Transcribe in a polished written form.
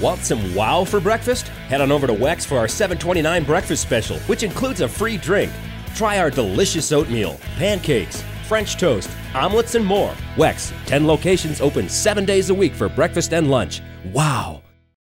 Want some wow for breakfast? Head on over to Weck's for our $7.29 breakfast special, which includes a free drink. Try our delicious oatmeal, pancakes, French toast, omelets, and more. Weck's, 10 locations open 7 days a week for breakfast and lunch. Wow!